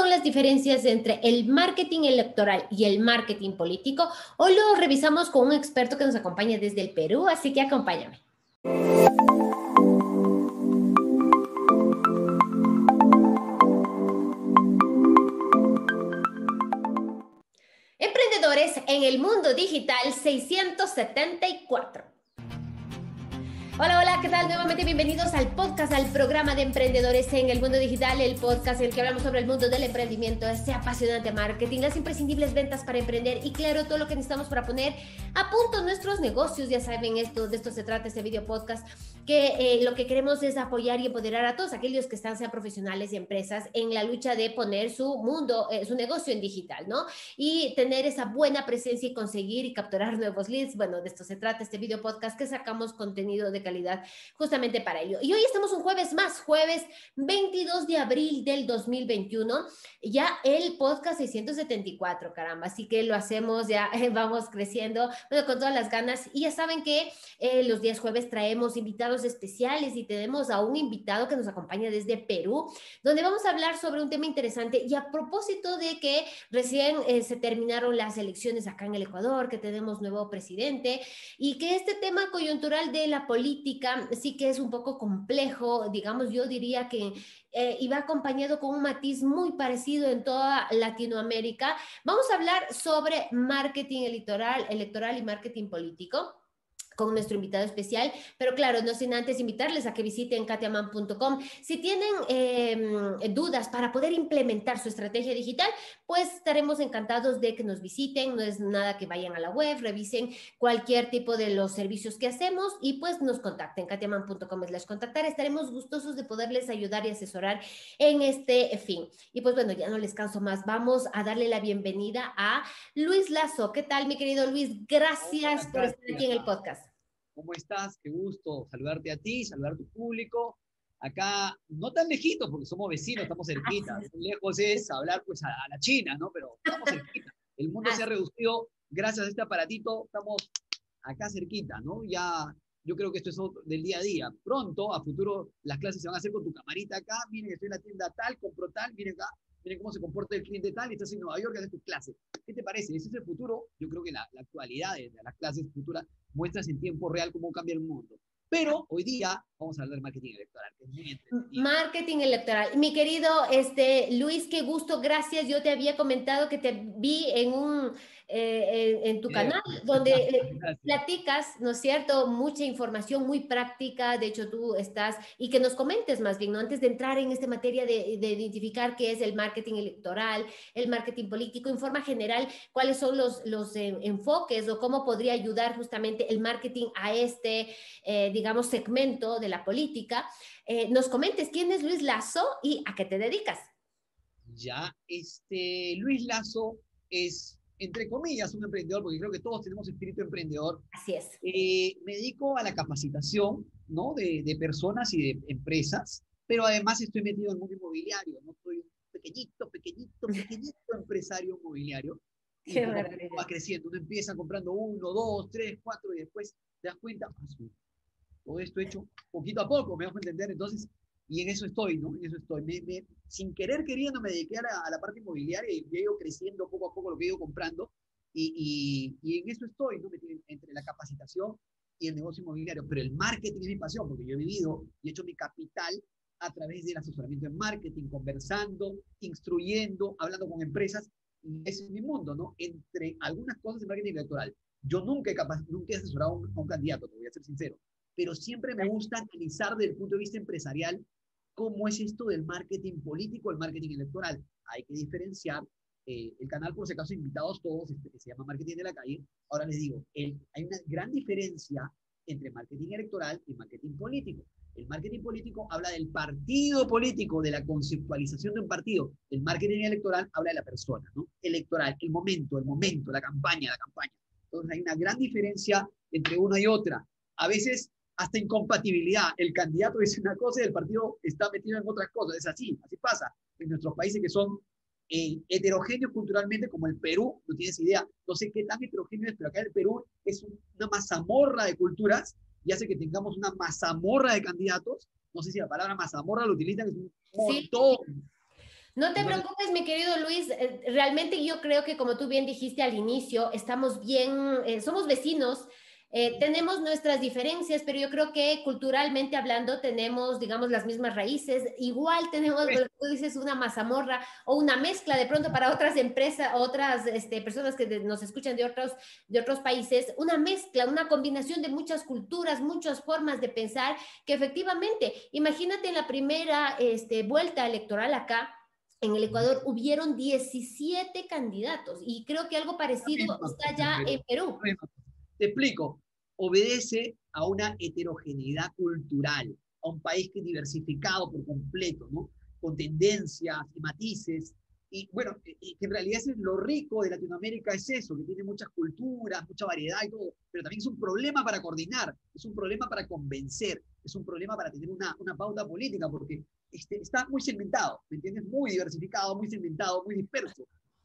son las diferencias entre el marketing electoral y el marketing político? Hoy lo revisamos con un experto que nos acompaña desde el Perú, así que acompáñame. Emprendedores en el mundo digital 674. Hola, hola, ¿qué tal? Nuevamente bienvenidos al podcast, al programa de Emprendedores en el mundo digital, el podcast en el que hablamos sobre el mundo del emprendimiento, ese apasionante marketing, las imprescindibles ventas para emprender y claro, todo lo que necesitamos para poner a punto nuestros negocios. Ya saben, de esto se trata este video podcast, que lo que queremos es apoyar y empoderar a todos aquellos que sean profesionales y empresas en la lucha de poner su mundo, su negocio en digital, ¿no? Y tener esa buena presencia y conseguir y capturar nuevos leads. Bueno, de esto se trata este video podcast, que sacamos contenido de calidad justamente para ello. Y hoy estamos un jueves más, jueves 22 de abril del 2021, ya el podcast 674, caramba, así que lo hacemos, ya vamos creciendo, bueno, con todas las ganas. Y ya saben que los días jueves traemos invitados especiales y tenemos a un invitado que nos acompaña desde Perú, donde vamos a hablar sobre un tema interesante. Y a propósito de que recién se terminaron las elecciones acá en el Ecuador, que tenemos nuevo presidente y que este tema coyuntural de la política sí que es un poco complejo, digamos, yo diría que iba acompañado con un matiz muy parecido en toda Latinoamérica. Vamos a hablar sobre marketing electoral y marketing político con nuestro invitado especial, pero claro, no sin antes invitarles a que visiten katiaman.com. Si tienen dudas para poder implementar su estrategia digital, pues estaremos encantados de que nos visiten. No es nada que vayan a la web, revisen cualquier tipo de los servicios que hacemos y pues nos contacten, katiaman.com/contactar. Estaremos gustosos de poderles ayudar y asesorar en este fin. Y pues bueno, ya no les canso más, vamos a darle la bienvenida a Luis Lazo. ¿Qué tal, mi querido Luis? Gracias Hola, por estar aquí en el podcast. ¿Cómo estás? Qué gusto saludarte a ti, saludar a tu público. Acá, no tan lejitos, porque somos vecinos, estamos cerquita. Lejos es hablar pues a la China, ¿no? Pero estamos cerquita. El mundo se ha reducido gracias a este aparatito, estamos acá cerquita, ¿no? Ya, yo creo que esto es del día a día. Pronto, a futuro, las clases se van a hacer con tu camarita acá. Miren, estoy en la tienda tal, compro tal, miren acá, miren cómo se comporta el cliente tal, y estás en Nueva York, haces tus clases. ¿Qué te parece? Ese es el futuro. Yo creo que la actualidad de las clases futuras muestras en tiempo real cómo cambia el mundo. Pero hoy día vamos a hablar de marketing electoral, que es muy entretenido. Marketing electoral. Mi querido Luis, qué gusto, gracias. Yo te había comentado que te vi en tu canal, donde platicas, ¿no es cierto? Mucha información muy práctica. De hecho, tú estás, y que nos comentes más bien, ¿no? Antes de entrar en esta materia de identificar qué es el marketing electoral, el marketing político, en forma general, cuáles son los enfoques o cómo podría ayudar justamente el marketing a digamos, segmento de la política. Nos comentes quién es Luis Lazo y a qué te dedicas. Ya, Luis Lazo es, entre comillas, un emprendedor, porque creo que todos tenemos espíritu emprendedor. Así es. Me dedico a la capacitación, ¿no? de personas y de empresas, pero además estoy metido en el mundo inmobiliario, ¿no? Soy un pequeñito empresario inmobiliario. Y Qué poco a maravilla. poco va creciendo. Uno empieza comprando 1, 2, 3, 4 y después te das cuenta, todo esto hecho poquito a poco, me dejo entender. Entonces, y en eso estoy, ¿no? En eso estoy. Sin querer queriendo me dediqué a la parte inmobiliaria y he ido creciendo poco a poco lo que he ido comprando. Y en eso estoy, ¿no? Entre la capacitación y el negocio inmobiliario. Pero el marketing es mi pasión, porque yo he vivido y he hecho mi capital a través del asesoramiento en marketing, conversando, instruyendo, hablando con empresas. Y ese es mi mundo, ¿no? Entre algunas cosas de marketing electoral. Yo nunca he asesorado a un candidato, te voy a ser sincero, pero siempre me gusta analizar desde el punto de vista empresarial cómo es esto del marketing político, el marketing electoral. Hay que diferenciar. El canal, por si acaso, invitados todos, que se llama Marketing de la Calle. Ahora les digo, hay una gran diferencia entre marketing electoral y marketing político. El marketing político habla del partido político, de la conceptualización de un partido. El marketing electoral habla de la persona, ¿no? Electoral, el momento, la campaña. Entonces hay una gran diferencia entre una y otra. A veces hasta incompatibilidad. El candidato dice una cosa y el partido está metido en otras cosas. Es así pasa. En nuestros países que son heterogéneos culturalmente, como el Perú, no tienes idea, no sé qué tan heterogéneo es, pero acá el Perú es una mazamorra de culturas y hace que tengamos una mazamorra de candidatos. No sé si la palabra mazamorra lo utilizan, es un montón. Sí. No te Entonces, preocupes, mi querido Luis. Realmente yo creo que como tú bien dijiste al inicio, estamos bien, somos vecinos, tenemos nuestras diferencias, pero yo creo que culturalmente hablando tenemos, digamos, las mismas raíces. Igual tenemos, pues, lo que tú dices, una mazamorra o una mezcla de pronto para otras empresas, otras personas que nos escuchan de otros países, una mezcla, una combinación de muchas culturas, muchas formas de pensar, que efectivamente, imagínate en la primera vuelta electoral acá. En el Ecuador hubieron 17 candidatos y creo que algo la parecido misma está cosa en ya en Perú. Perú. La misma cosa. Te explico. Obedece a una heterogeneidad cultural, a un país que es diversificado por completo, ¿no? Con tendencias y matices. Y bueno, que en realidad es lo rico de Latinoamérica, es eso, que tiene muchas culturas, mucha variedad y todo, pero también es un problema para coordinar, es un problema para convencer, es un problema para tener una pauta política, porque está muy segmentado, ¿me entiendes? Muy diversificado, muy segmentado, muy disperso.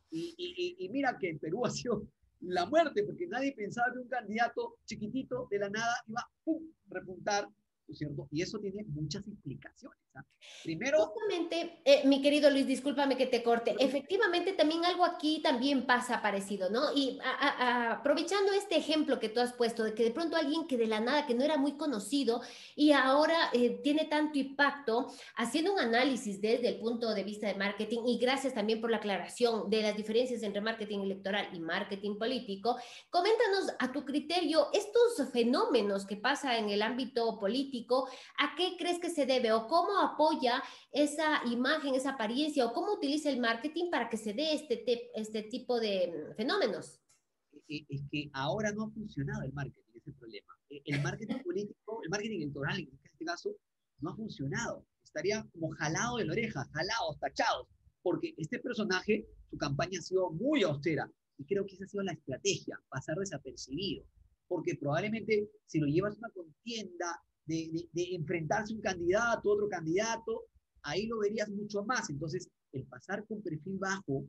Y mira que en Perú ha sido la muerte, porque nadie pensaba que un candidato chiquitito de la nada iba a repuntar, ¿no es cierto? Y eso tiene muchas explicaciones. ¿Ah? Primero, Justamente, mi querido Luis, discúlpame que te corte. Efectivamente, también algo aquí también pasa parecido, ¿no? Y aprovechando este ejemplo que tú has puesto, de que de pronto alguien que de la nada, que no era muy conocido y ahora tiene tanto impacto, haciendo un análisis desde el punto de vista de marketing y gracias también por la aclaración de las diferencias entre marketing electoral y marketing político, coméntanos a tu criterio estos fenómenos que pasa en el ámbito político. ¿A qué crees que se debe o cómo apoya esa imagen, esa apariencia o cómo utiliza el marketing para que se dé este tipo de fenómenos? es que ahora no ha funcionado el marketing, ese es el problema. El marketing político, el marketing electoral en este caso, no ha funcionado. Estaría como jalado de la oreja, jalados, tachados, porque este personaje, su campaña ha sido muy austera y creo que esa ha sido la estrategia, pasar desapercibido, porque probablemente si lo llevas a una contienda de enfrentarse un candidato, otro candidato, ahí lo verías mucho más. Entonces, el pasar con perfil bajo,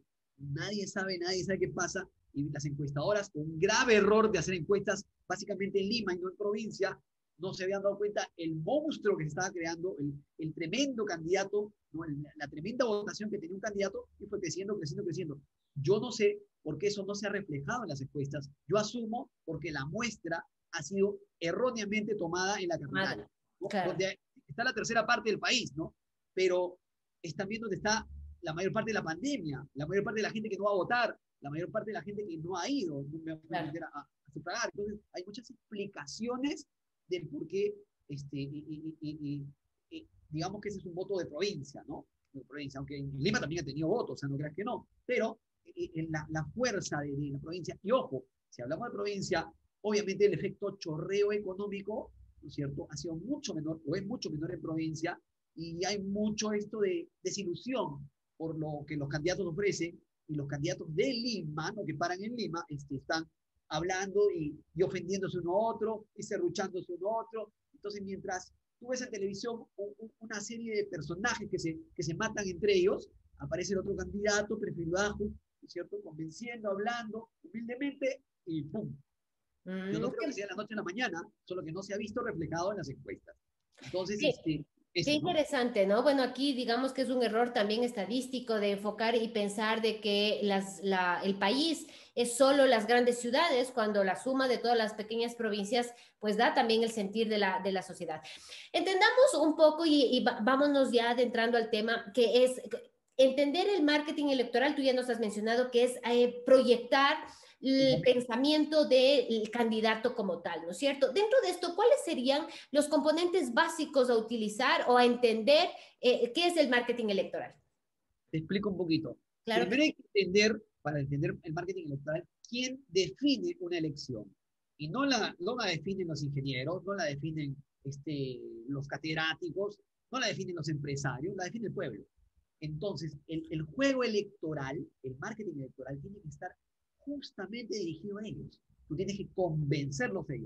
nadie sabe qué pasa, y las encuestadoras, con un grave error de hacer encuestas básicamente en Lima y no en provincia, no se habían dado cuenta el monstruo que se estaba creando, el tremendo candidato, ¿no? La tremenda votación que tenía un candidato y fue creciendo, creciendo, creciendo. Yo no sé por qué eso no se ha reflejado en las encuestas. Yo asumo porque la muestra ha sido erróneamente tomada en la capital, Madre, ¿no? claro. Donde está la tercera parte del país, ¿no? Pero es también donde está la mayor parte de la pandemia, la mayor parte de la gente que no va a votar, la mayor parte de la gente que no ha ido, no me va a Claro. entender, a sufragar. Entonces, hay muchas explicaciones del por qué, digamos que ese es un voto de provincia, ¿no? De provincia, aunque en Lima también ha tenido votos, o sea, no creas que no, pero la fuerza de la provincia, y ojo, si hablamos de provincia, obviamente el efecto chorreo económico, ¿no es cierto?, ha sido mucho menor, o es mucho menor en provincia, y hay mucho esto de desilusión por lo que los candidatos ofrecen, y los candidatos de Lima, ¿no? Que paran en Lima, están hablando y ofendiéndose uno a otro, y serruchándose uno a otro. Entonces, mientras tú ves en televisión una serie de personajes que se matan entre ellos, aparece el otro candidato, perfil bajo, ¿cierto? Convenciendo, hablando humildemente, y ¡pum! Yo no Mm, creo que sea de la noche a la mañana, solo que no se ha visto reflejado en las encuestas. Entonces, qué, qué eso, ¿no? interesante, ¿no? Bueno, aquí digamos que es un error también estadístico de enfocar y pensar de que el país es solo las grandes ciudades, cuando la suma de todas las pequeñas provincias, pues da también el sentir de la sociedad. Entendamos un poco y vámonos ya adentrando al tema que es entender el marketing electoral. Tú ya nos has mencionado que es proyectar el pensamiento del candidato como tal, ¿no es cierto? Dentro de esto, ¿cuáles serían los componentes básicos a utilizar o a entender qué es el marketing electoral? Te explico un poquito. Claro que Primero hay que entender, para entender el marketing electoral, quién define una elección. Y no la definen los ingenieros, no la definen los catedráticos, no la definen los empresarios, la define el pueblo. Entonces, el juego electoral, el marketing electoral, tiene que estar justamente dirigido a ellos. Tú tienes que convencerlos a ellos,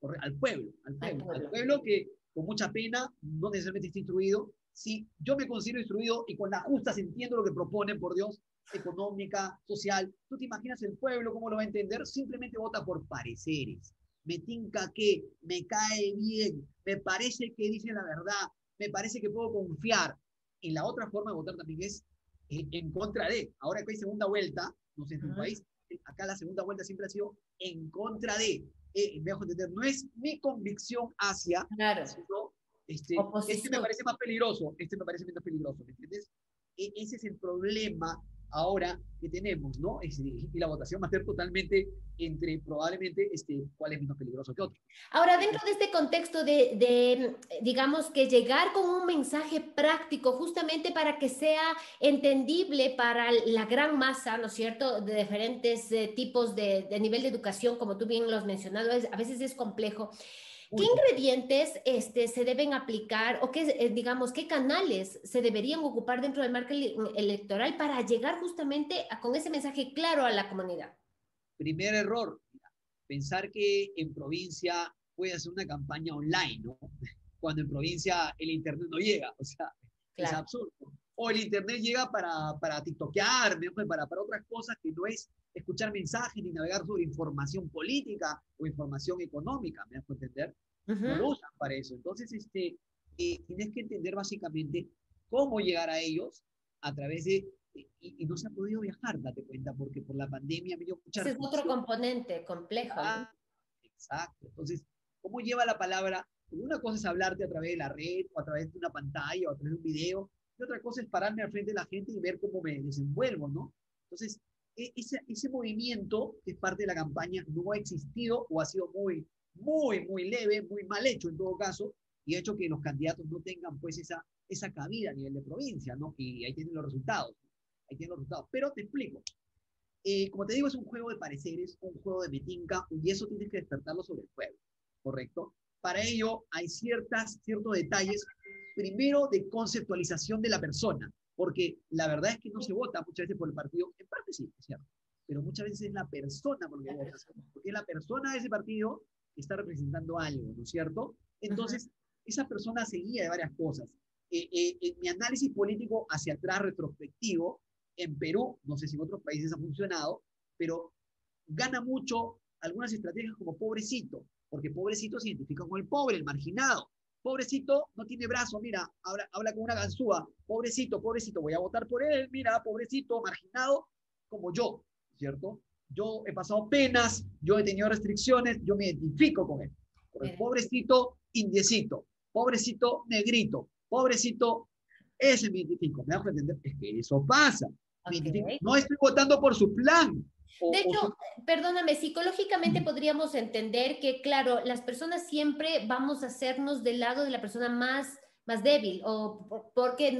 al al pueblo. pueblo que con mucha pena, no necesariamente está instruido. Si yo me considero instruido y con las justas entiendo lo que proponen, por Dios, económica, social, ¿tú te imaginas el pueblo cómo lo va a entender? Simplemente vota por pareceres. Me tinca que, me cae bien, me parece que dice la verdad, me parece que puedo confiar. Y la otra forma de votar también es en contra de. Ahora que hay segunda vuelta, no sé, en tu Ujú. país, acá la segunda vuelta siempre ha sido en contra de. Me dejo entender, no es mi convicción hacia, Claro, sino este me oposición. parece más peligroso, este me parece menos peligroso, ¿me entiendes? Ese es el problema ahora que tenemos, ¿no? Y la votación va a ser totalmente entre probablemente cuál es menos peligroso que otro. Ahora, dentro de este contexto digamos que llegar con un mensaje práctico justamente para que sea entendible para la gran masa, ¿no es cierto?, de diferentes tipos de nivel de educación, como tú bien lo has mencionado, a veces es complejo. ¿Qué Muy complejo. ingredientes se deben aplicar o qué, digamos, qué canales se deberían ocupar dentro del marco electoral para llegar justamente con ese mensaje claro a la comunidad? Primer error, pensar que en provincia puede hacer una campaña online, ¿no? Cuando en provincia el internet no llega, o sea, es Claro. absurdo. O el internet llega para tiktokear, ¿no? para otras cosas que no es escuchar mensajes ni navegar sobre información política o información económica, ¿me dejo entender? No lo Ujú. usan para eso. Entonces, tienes que entender básicamente cómo llegar a ellos a través de y no se ha podido viajar, date cuenta, porque por la pandemia ha habido mucha Ese es otro restricción. componente complejo, ¿no? Ah, exacto. Entonces, ¿cómo lleva la palabra? Porque una cosa es hablarte a través de la red, o a través de una pantalla, o a través de un video, y otra cosa es pararme al frente de la gente y ver cómo me desenvuelvo, ¿no? Entonces, ese movimiento, que es parte de la campaña, no ha existido o ha sido muy leve, muy mal hecho en todo caso, y ha hecho que los candidatos no tengan pues esa cabida a nivel de provincia, ¿no? Y ahí tienen los resultados. Ahí tienen los resultados. Pero te explico. Como te digo, es un juego de pareceres, un juego de metinca, y eso tienes que despertarlo sobre el juego, ¿correcto? Para ello hay ciertos detalles, primero de conceptualización de la persona, porque la verdad es que no se vota muchas veces por el partido, en parte sí, es cierto, pero muchas veces es la persona por lo que La votas, persona. porque es la persona de ese partido que está representando algo, ¿no es cierto? Ujú. Entonces, esa persona se guía de varias cosas. Mi análisis político hacia atrás, retrospectivo, en Perú, no sé si en otros países ha funcionado, pero gana mucho algunas estrategias como pobrecito, porque pobrecito se identifica con el pobre, el marginado. Pobrecito no tiene brazo, mira, habla con una ganzúa. Pobrecito, pobrecito, voy a votar por él, mira, pobrecito, marginado, como yo, ¿cierto? Yo he pasado penas, yo he tenido restricciones, yo me identifico con él. Por el Mira. pobrecito, indiecito, pobrecito, negrito, pobrecito, ese me identifico. ¿Me dejo entender? Es que eso pasa. Me Ok. identifico. No estoy votando por su plan. De O hecho, su... perdóname, psicológicamente podríamos entender que, claro, las personas siempre vamos a hacernos del lado de la persona más débil o porque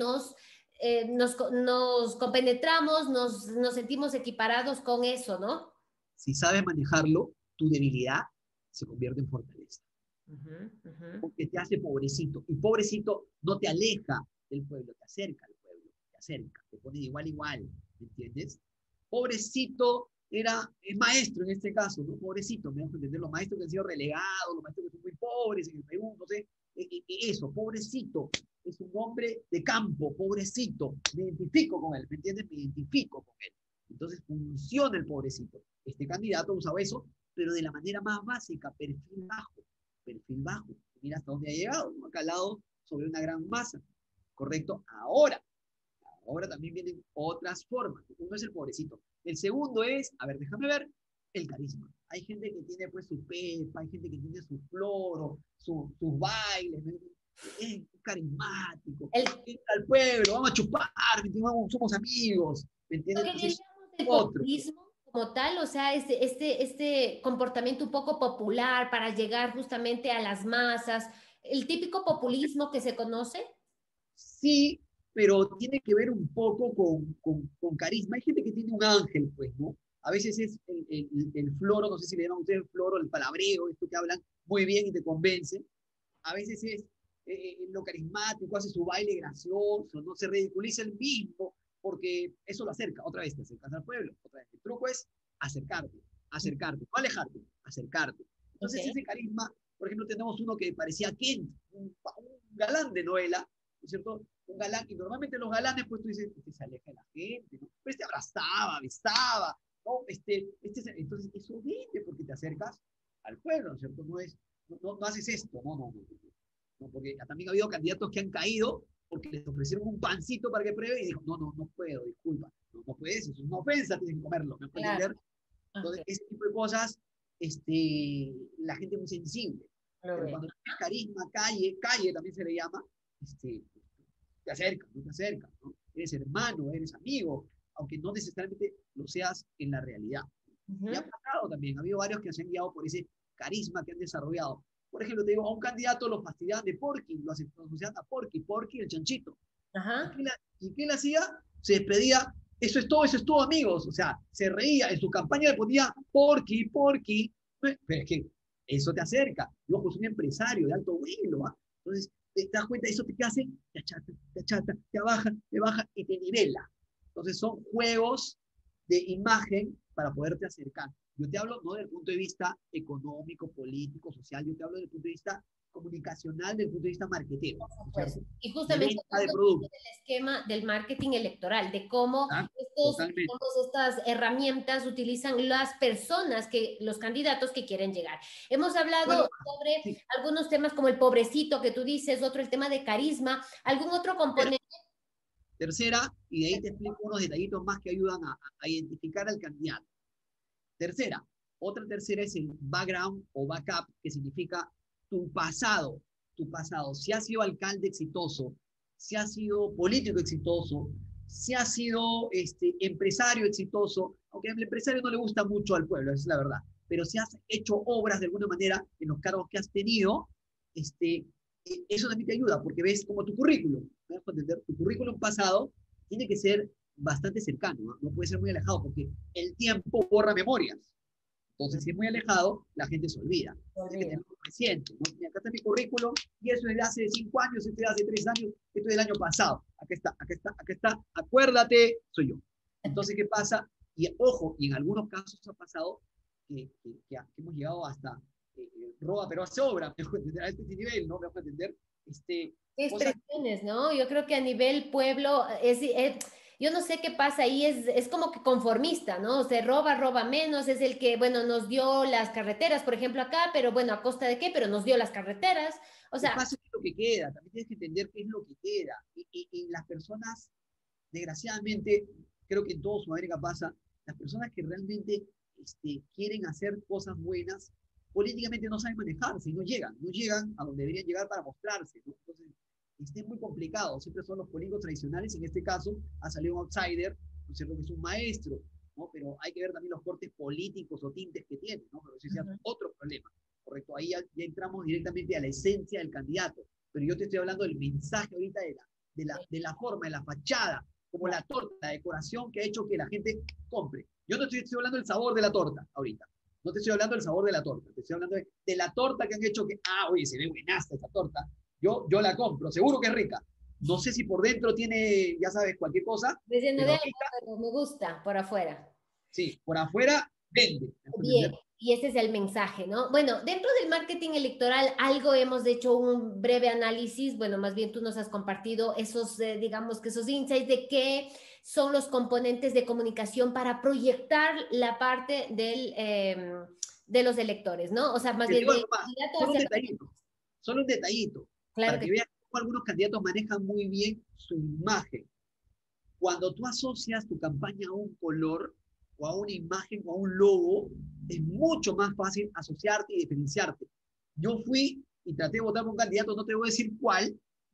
nos compenetramos, nos sentimos equiparados con eso, ¿no? Si sabes manejarlo, tu debilidad se convierte en fortaleza. Ujú, ujú. Porque te hace pobrecito. Y pobrecito no te aleja del pueblo, te acerca al pueblo, te acerca, te pone de igual a igual, ¿me entiendes? Pobrecito era el maestro en este caso, ¿no? Pobrecito, me dejo entender, los maestros que han sido relegados, los maestros que son muy pobres en el Perú, no sé, eso, pobrecito, es un hombre de campo, pobrecito, me identifico con él, ¿me entiendes? Me identifico con él. Entonces funciona el pobrecito. Este candidato usaba eso, pero de la manera más básica, perfil bajo. Mira hasta dónde ha llegado, ¿no? Ha calado sobre una gran masa, ¿correcto? Ahora también vienen otras formas. Uno es el pobrecito. El segundo es, a ver, déjame ver, el carisma. Hay gente que tiene pues su pepa, hay gente que tiene su floro, sus bailes, ¿no? Es carismático, El, entra al pueblo, vamos a chupar, somos amigos, ¿me lo entiendes? que Entonces, diríamos del otro. populismo como tal, o sea, este comportamiento un poco popular para llegar justamente a las masas, el típico populismo que se conoce. Sí, pero tiene que ver un poco con carisma. Hay gente que tiene un ángel, pues, ¿no? A veces es el floro, no sé si le llaman ustedes el floro, el palabreo, esto que hablan muy bien y te convencen. A veces es lo carismático, hace su baile gracioso, no se ridiculiza el mismo, porque eso lo acerca, otra vez te acercas al pueblo, otra vez. El truco es acercarte, no alejarte, acercarte. Ok. Entonces ese carisma, por ejemplo, tenemos uno que parecía Kent, un galán de novela, ¿no es cierto? Un galán, y normalmente los galanes, pues tú dices, este se aleja de la gente, ¿no? Pero este abrazaba, besaba, ¿no? Entonces eso viene porque te acercas al pueblo, ¿no es cierto? No haces esto, no, porque también ha habido candidatos que han caído porque les ofrecieron un pancito para que pruebe y dijo, no puedo, disculpa, no puedes, eso es una ofensa, tienes que comerlo, ¿me puedes Claro. entender? Entonces, ese tipo de cosas, la gente es muy sensible, pero cuando tienes carisma, calle también se le llama, te acercan, no te acercan, ¿no? Eres hermano, eres amigo, aunque no necesariamente lo seas en la realidad. Y ha pasado también, ha habido varios que se han guiado por ese carisma que han desarrollado. Por ejemplo, te digo, a un candidato lo fastidiaban de Porky, lo asociaban a Porky el chanchito. Ajá. ¿Y qué él hacía? Se despedía, eso es todo, amigos. O sea, se reía, en su campaña le ponía Porky. Pero es que eso te acerca. Y ojo, es un empresario de alto vuelo, ¿ah? Entonces, te das cuenta, eso te hace, te achata, te baja y te nivela. Entonces, son juegos de imagen para poderte acercar. Yo te hablo no desde el punto de vista económico, político, social, yo te hablo desde el punto de vista comunicacional, desde el punto de vista marketero. Pues, y De justamente venta de productos. el esquema del marketing electoral, de cómo estas herramientas utilizan las personas, los candidatos que quieren llegar. Hemos hablado sobre algunos temas como el pobrecito que tú dices, otro el tema de carisma, algún otro componente. Tercera, y de ahí te explico unos detallitos más que ayudan a identificar al candidato. Otra tercera es el background o backup, que significa tu pasado. Si has sido alcalde exitoso, si has sido político exitoso, si has sido empresario exitoso, aunque al empresario no le gusta mucho al pueblo, esa es la verdad, pero si has hecho obras de alguna manera en los cargos que has tenido, eso también te ayuda, porque ves como tu currículum, ¿me vas a entender? Tu currículum pasado tiene que ser bastante cercano, ¿no? No puede ser muy alejado, porque el tiempo borra memorias. Entonces, si es muy alejado, la gente se olvida. Tiene que tenerlo reciente, ¿no? Y acá está mi currículum, y eso es de hace 5 años, esto es de hace 3 años, esto es del año pasado. Acá está, acuérdate, soy yo. Entonces, ¿qué pasa? Y ojo, y en algunos casos ha pasado que hemos llegado hasta roba, pero hace obra, me dejo entender, a este nivel, ¿no? Me dejo entender. Qué expresiones, ¿no? Yo creo que a nivel pueblo yo no sé qué pasa ahí, es como que conformista, ¿no? O sea, roba menos, es el que, bueno, nos dio las carreteras, por ejemplo, acá, pero bueno, ¿a costa de qué? Pero nos dio las carreteras, o sea... ¿Qué pasa? Es lo que queda, también tienes que entender qué es lo que queda. Y las personas, desgraciadamente, creo que en toda Sudamérica pasa, las personas que realmente quieren hacer cosas buenas, políticamente no saben manejarse y no llegan a donde deberían llegar para mostrarse, ¿no? Entonces, es muy complicado, siempre son los políticos tradicionales, en este caso ha salido un outsider, no sé lo que es un maestro, ¿no? Pero hay que ver también los cortes políticos o tintes que tiene, ¿no? Pero ese es otro problema, ¿correcto? Ahí ya entramos directamente a la esencia del candidato, pero yo te estoy hablando del mensaje ahorita de la forma, de la fachada, como la torta, la decoración que ha hecho que la gente compre. Yo no estoy hablando del sabor de la torta ahorita, no te estoy hablando del sabor de la torta, te estoy hablando de la torta que han hecho que, oye, se ve buenaza esta torta, yo la compro, seguro que es rica. No sé si por dentro tiene, ya sabes, cualquier cosa. Pero me gusta por afuera. Sí, por afuera vende. Bien, y ese es el mensaje, ¿no? Bueno, dentro del marketing electoral algo hemos hecho un breve análisis, bueno, más bien tú nos has compartido esos, digamos que esos insights de qué son los componentes de comunicación para proyectar la parte de los electores, ¿no? O sea, más bien de solo un detallito, claro para que veas cómo algunos candidatos manejan muy bien su imagen. Cuando tú asocias tu campaña a un color, o a una imagen, o a un logo, es mucho más fácil asociarte y diferenciarte. Yo fui y traté de votar por un candidato, no te voy a decir cuál,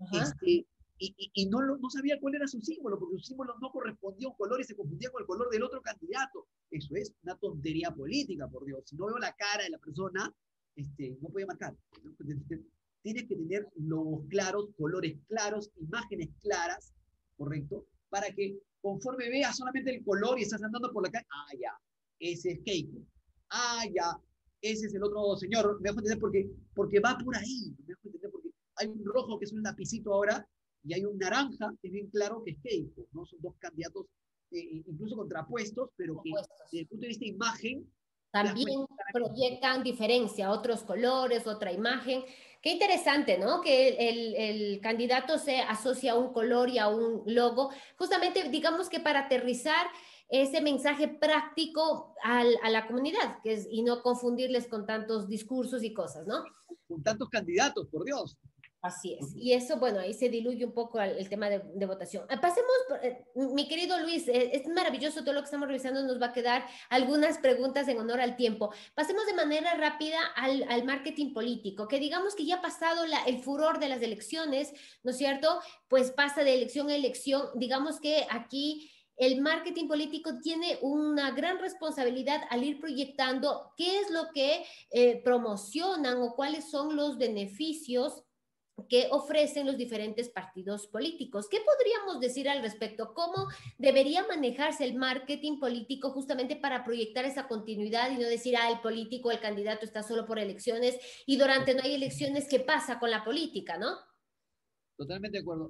y no sabía cuál era su símbolo, porque su símbolo no correspondía a un color y se confundía con el color del otro candidato. Eso es una tontería política, por Dios. Si no veo la cara de la persona, no puede marcar. Tienes que tener logos claros, colores claros, imágenes claras, ¿correcto? Para que conforme veas solamente el color y estás andando por la calle, ya, ese es Keiko. Ya, ese es el otro señor. Me dejo entender porque va por ahí. Me dejo entender porque hay un rojo que es un lapicito ahora y hay un naranja que es bien claro que es Keiko, ¿no? Son dos candidatos incluso contrapuestos, pero que desde el punto de vista de imagen también proyectan diferencia, otros colores, otra imagen. Qué interesante, ¿no? Que el candidato se asocia a un color y a un logo, justamente, digamos que para aterrizar ese mensaje práctico a la comunidad, y no confundirles con tantos discursos y cosas, ¿no? Con tantos candidatos, por Dios. Así es. Y eso, bueno, ahí se diluye un poco el tema de votación. Pasemos, mi querido Luis, es maravilloso todo lo que estamos revisando, nos va a quedar algunas preguntas en honor al tiempo. Pasemos de manera rápida al marketing político, que digamos que ya ha pasado el furor de las elecciones, ¿no es cierto? Pues pasa de elección a elección. Digamos que aquí el marketing político tiene una gran responsabilidad al ir proyectando qué es lo que promocionan o cuáles son los beneficios que ofrecen los diferentes partidos políticos. ¿Qué podríamos decir al respecto? ¿Cómo debería manejarse el marketing político justamente para proyectar esa continuidad y no decir, el político, el candidato está solo por elecciones y durante no hay elecciones, ¿qué pasa con la política, no? Totalmente de acuerdo.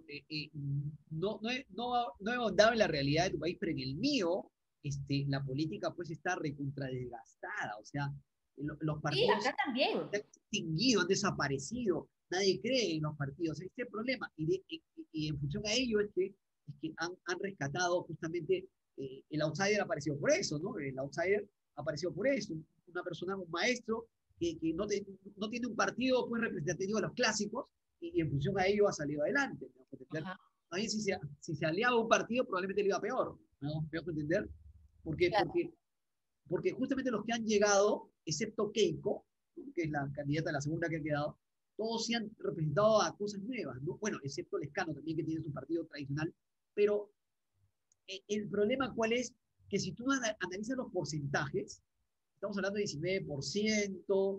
No he ahondado en la realidad de tu país, pero en el mío, la política pues está recontra desgastada. O sea, los Sí, partidos acá también. se han extinguido, han desaparecido. Nadie cree en los partidos. Este es el problema. Y en función a ello es que han rescatado justamente el outsider apareció por eso, ¿no? El outsider apareció por eso. Una persona, un maestro que no tiene un partido pues representativo de los clásicos y en función a ello ha salido adelante. También si se aliaba a un partido probablemente le iba peor. ¿Me dejo entender? ¿Por qué? Claro. Porque justamente los que han llegado, excepto Keiko, ¿no? Que es la candidata, la segunda que ha quedado, todos se han representado a cosas nuevas, ¿no? Bueno, excepto Lescano también, que tiene su partido tradicional, pero el problema cuál es, que si tú analizas los porcentajes, estamos hablando de 19%,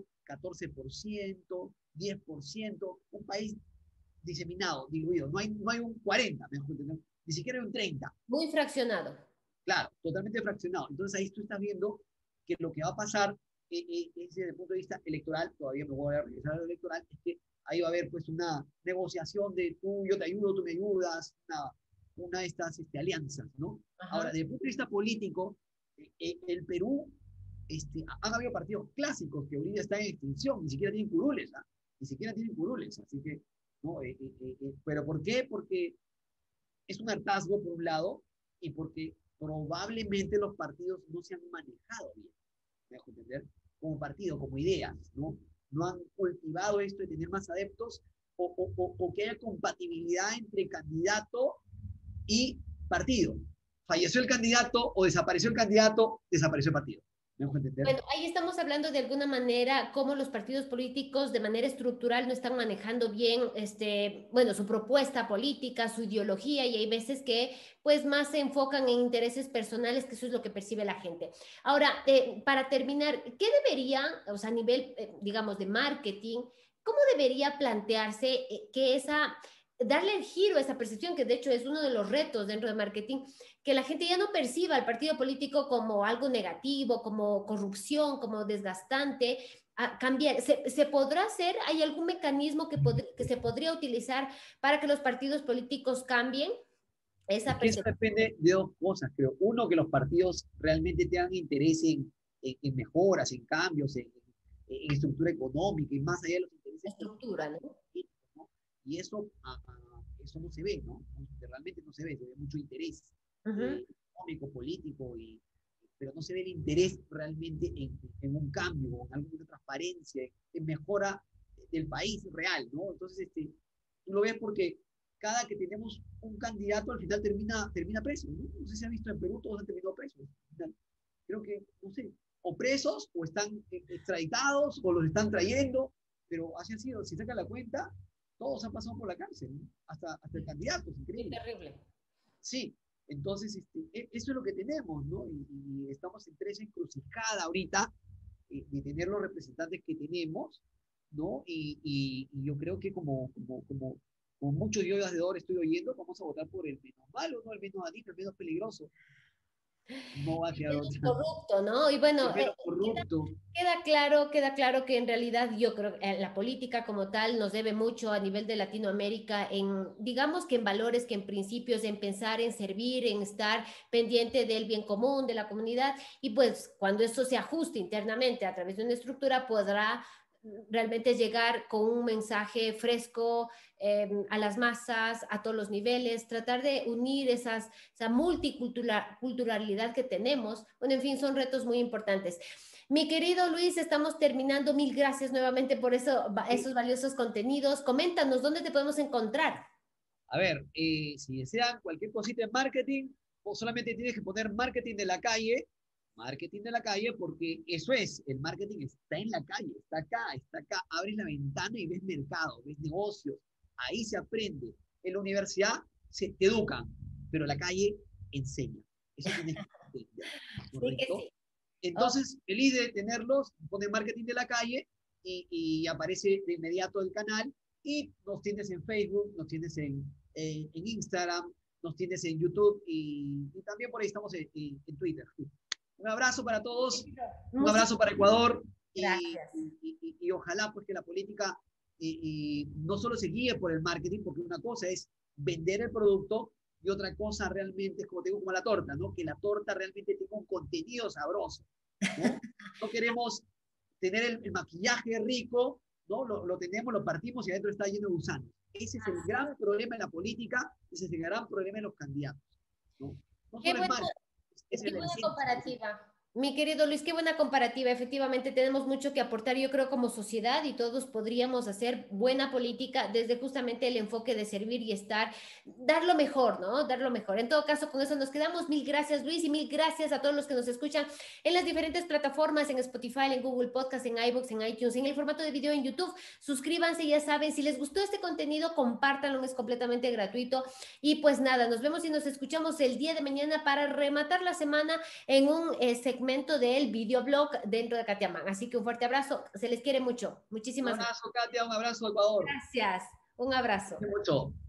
14%, 10%, un país diseminado, diluido, no hay un 40, mejor entender, ni siquiera hay un 30. Muy fraccionado. Claro, totalmente fraccionado. Entonces ahí tú estás viendo que lo que va a pasar desde el punto de vista electoral, todavía me voy a regresar a lo electoral, es que ahí va a haber pues una negociación de yo te ayudo, tú me ayudas, una de estas alianzas, ¿no? Ajá. Ahora, desde el punto de vista político, el Perú, han habido partidos clásicos que ahorita están en extinción, ni siquiera tienen curules, ¿ah? Ni siquiera tienen curules, así que, ¿no? ¿Pero por qué? Porque es un hartazgo por un lado y porque probablemente los partidos no se han manejado bien, ¿me dejo entender? Como partido, como ideas, ¿no? No han cultivado esto de tener más adeptos o que haya compatibilidad entre candidato y partido. Falleció el candidato o desapareció el candidato, desapareció el partido. ¿Me dejo entender? Bueno, ahí estamos hablando de alguna manera cómo los partidos políticos de manera estructural no están manejando bien, bueno, su propuesta política, su ideología, y hay veces que pues más se enfocan en intereses personales, que eso es lo que percibe la gente. Ahora, para terminar, ¿qué debería, o sea, a nivel, digamos, de marketing, cómo debería plantearse que darle el giro a esa percepción, que de hecho es uno de los retos dentro de marketing, que la gente ya no perciba al partido político como algo negativo, como corrupción, como desgastante, a cambiar? ¿Se podrá hacer? ¿Hay algún mecanismo que se podría utilizar para que los partidos políticos cambien Es esa que eso percepción? depende de dos cosas, creo. Uno, que los partidos realmente tengan interés en mejoras, en cambios, en estructura económica y más allá de los intereses Estructura, ¿no? políticos, ¿no? Y eso no se ve, ¿no? Realmente no se ve mucho interés Uh -huh. económico, político, pero no se ve el interés realmente en un cambio, en alguna transparencia, en mejora del país real, ¿no? Entonces, tú lo ves porque cada que tenemos un candidato al final termina preso, ¿no? No sé si ha visto en Perú, todos han terminado presos. Creo que, no sé, o presos, o están extraditados, o los están trayendo, pero así ha sido. Si sacan la cuenta, todos han pasado por la cárcel, ¿no? Hasta el candidato, es Muy increíble. terrible. Sí, entonces eso es lo que tenemos, ¿no? Y estamos entre esa encrucijada ahorita de tener los representantes que tenemos, ¿no? Y yo creo que como muchos yo de ahora estoy oyendo, vamos a votar por el menos malo, ¿no? El menos adicto, el menos peligroso. No va a quedar Menos otra. corrupto, ¿no? Y bueno, El menos corrupto. queda claro que en realidad yo creo que la política como tal nos debe mucho a nivel de Latinoamérica en, digamos que en valores, que en principios, en pensar, en servir, en estar pendiente del bien común, de la comunidad, y pues cuando eso se ajuste internamente a través de una estructura podrá realmente llegar con un mensaje fresco a las masas, a todos los niveles, tratar de unir esa multiculturalidad que tenemos. Bueno, en fin, son retos muy importantes. Mi querido Luis, estamos terminando. Mil gracias nuevamente por esos valiosos contenidos. Coméntanos, ¿dónde te podemos encontrar? A ver, si desean cualquier cosita en marketing, o solamente tienes que poner marketing de la calle, porque eso es, el marketing está en la calle, está acá, abres la ventana y ves mercado, ves negocios, ahí se aprende. En la universidad se te educan, pero la calle enseña. Eso tienes que entender, Sí que ¿correcto? sí. Oh, Entonces, feliz de tenerlos, pone marketing de la calle y aparece de inmediato el canal y nos tienes en Facebook, nos tienes en Instagram, nos tienes en YouTube y también por ahí estamos en Twitter. Un abrazo para todos, un abrazo para muchísimas Ecuador gracias. y ojalá pues que la política no solo se guíe por el marketing, porque una cosa es vender el producto y otra cosa realmente es, como te digo, como la torta, ¿no? Que la torta realmente tenga un contenido sabroso, ¿no? No queremos tener el maquillaje rico, ¿no? Lo tenemos, lo partimos y adentro está lleno de gusanos. Ese es el gran problema en la política, ese es el gran problema en los candidatos, ¿no? No Qué solo el bueno. marketing, es Qué la buena esencia. comparativa. Mi querido Luis, qué buena comparativa. Efectivamente, tenemos mucho que aportar, yo creo, como sociedad y todos podríamos hacer buena política desde justamente el enfoque de servir y estar, dar lo mejor, ¿no? Dar lo mejor. En todo caso, con eso nos quedamos. Mil gracias, Luis, y mil gracias a todos los que nos escuchan en las diferentes plataformas, en Spotify, en Google Podcast, en iVoox, en iTunes, en el formato de video en YouTube. Suscríbanse, ya saben, si les gustó este contenido, compártanlo, es completamente gratuito. Y pues nada, nos vemos y nos escuchamos el día de mañana para rematar la semana en un segmento del videoblog dentro de Katiaman. Así que un fuerte abrazo, se les quiere mucho. Un Muchísimas abrazo, Katia, un abrazo, Ecuador. gracias. Un abrazo. Mucho.